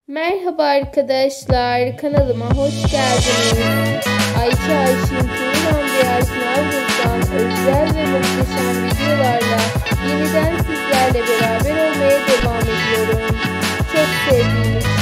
Merhaba arkadaşlar, kanalıma hoş geldiniz. Ayça Ayşin Tuğran Diğer Sınav özel ve muhteşem videolarla yeniden sizlerle beraber olmaya devam ediyorum. Çok sevdiğim